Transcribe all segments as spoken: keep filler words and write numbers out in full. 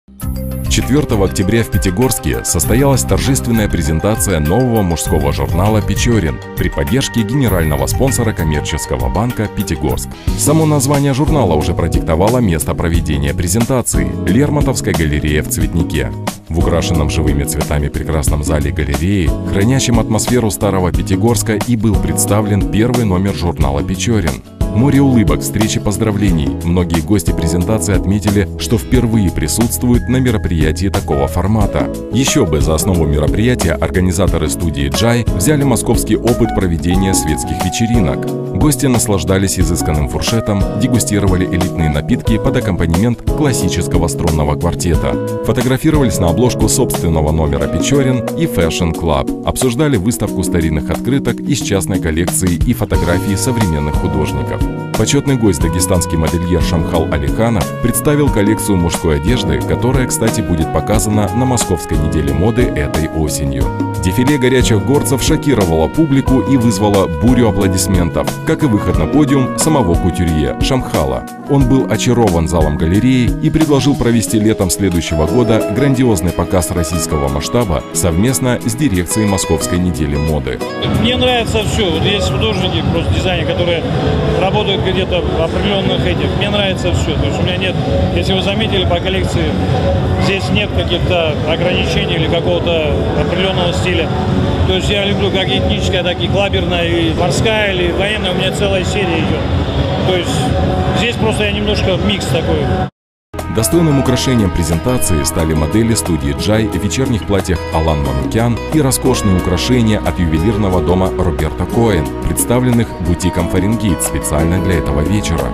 четвёртого октября в Пятигорске состоялась торжественная презентация нового мужского журнала «Печорин» при поддержке генерального спонсора коммерческого банка «Пятигорск». Само название журнала уже продиктовало место проведения презентации – Лермонтовская галерея в Цветнике. В украшенном живыми цветами прекрасном зале галереи, хранящем атмосферу старого Пятигорска, и был представлен первый номер журнала «Печорин». Море улыбок, встречи, поздравлений. Многие гости презентации отметили, что впервые присутствуют на мероприятии такого формата. Еще бы, за основу мероприятия организаторы студии «Джай» взяли московский опыт проведения светских вечеринок. Гости наслаждались изысканным фуршетом, дегустировали элитные напитки под аккомпанемент классического струнного квартета, фотографировались на обложку собственного номера «Печорин» и Fashion Club, обсуждали выставку старинных открыток из частной коллекции и фотографии современных художников. Почетный гость, дагестанский модельер Шамхал Алиханов, представил коллекцию мужской одежды, которая, кстати, будет показана на Московской неделе моды этой осенью. Дефиле горячих горцев шокировало публику и вызвало бурю аплодисментов, как и выход на подиум самого кутюрье Шамхала. Он был очарован залом галереи и предложил провести летом следующего года грандиозный показ российского масштаба совместно с дирекцией Московской недели моды. Мне нравится все. Вот есть художники, просто дизайнеры, которые работают где-то в определенных этих. Мне нравится все. То есть у меня нет, если вы заметили по коллекции, здесь нет каких-то ограничений или какого-то определенного стиля. То есть я люблю как этническая, так и клаберная, и морская, или военная. У меня целая серия идет. То есть здесь просто я немножко микс такой. Достойным украшением презентации стали модели студии «Джай» в вечерних платьях Алан Манукян и роскошные украшения от ювелирного дома Роберто Коэн, представленных бутиком «Фаренгейт» специально для этого вечера.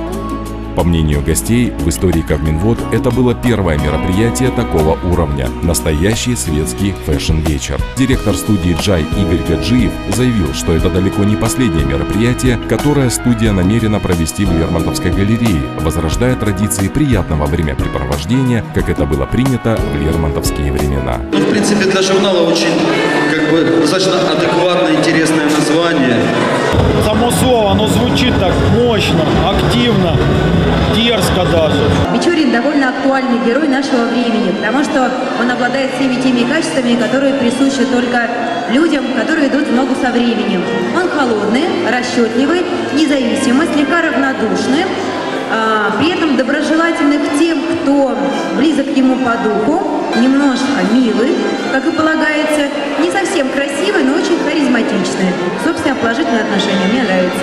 По мнению гостей, в истории Кавминвод это было первое мероприятие такого уровня – настоящий светский фэшн-вечер. Директор студии «Джай» Игорь Гаджиев заявил, что это далеко не последнее мероприятие, которое студия намерена провести в Лермонтовской галерее, возрождая традиции приятного времяпрепровождения, как это было принято в лермонтовские времена. Ну, в принципе, для журнала очень как бы, достаточно адекватное, интересное название. Само слово, оно звучит так мощно, активно, дерзко даже. Печорин довольно актуальный герой нашего времени, потому что он обладает всеми теми качествами, которые присущи только людям, которые идут в ногу со временем. Он холодный, расчетливый, независимый, слегка равнодушный, при этом доброжелательный к тем, кто близок к ему по духу, немножко милый, как и полагается, не совсем красивый, но очень харизматичный. Собственно, положительное отношение мне нравится.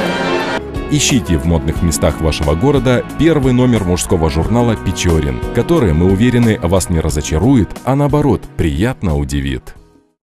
Ищите в модных местах вашего города первый номер мужского журнала «Печорин», который, мы уверены, вас не разочарует, а наоборот, приятно удивит.